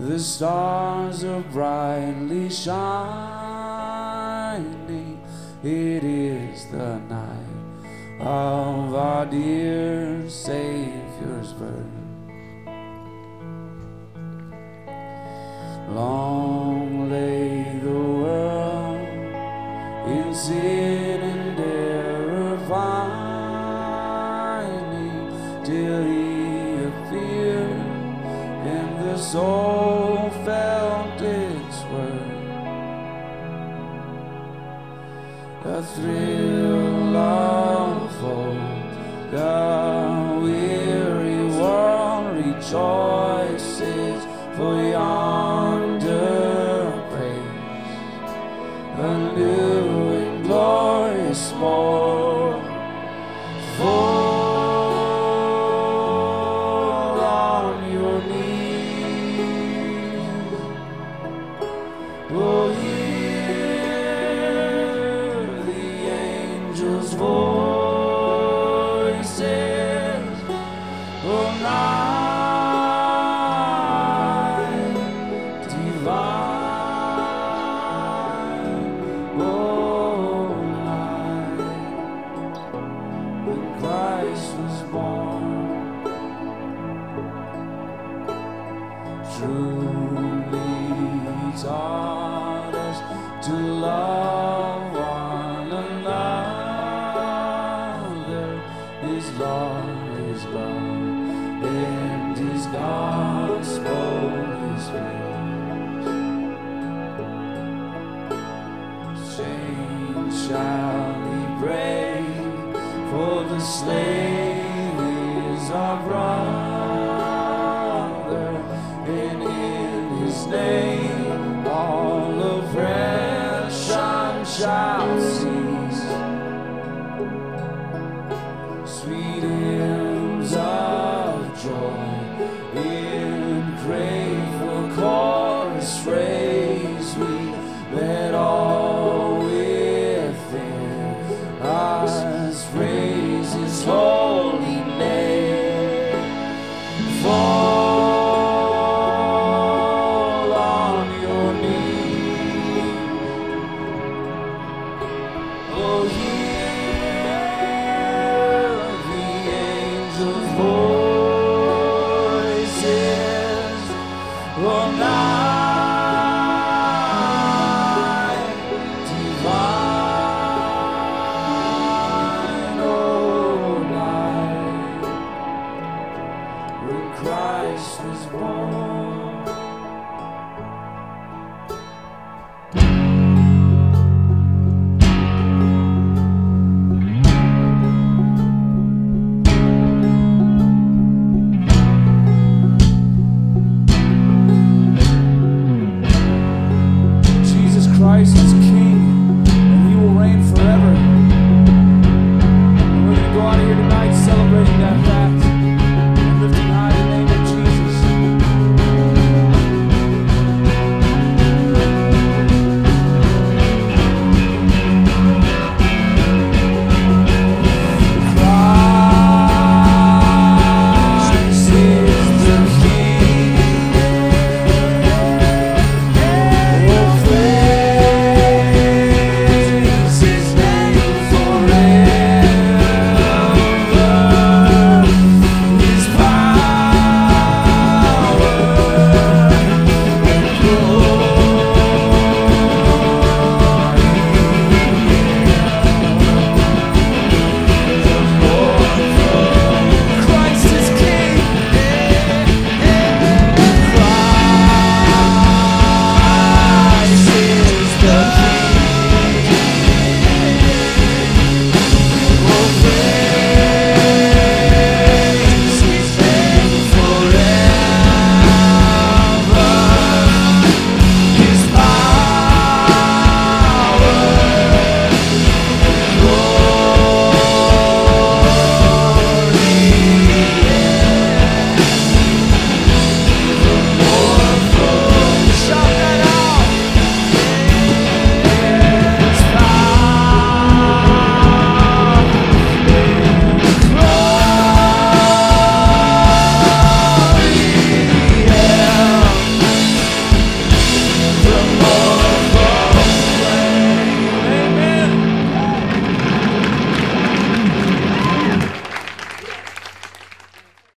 The stars are brightly shining. It is the night of our dear Savior's birth. Long lay the world in sin and error pining, till He appeared and the soul felt its worth. A thrill of hope, the weary world rejoices, for yonder praise a new and glorious morn. Fall on your knees, oh, hear the angels' voices, oh, night divine, oh, night when Christ was born. Truly He taught us to love one another. His law, His love, and His gospel, His peace. Chains shall He break, for the slave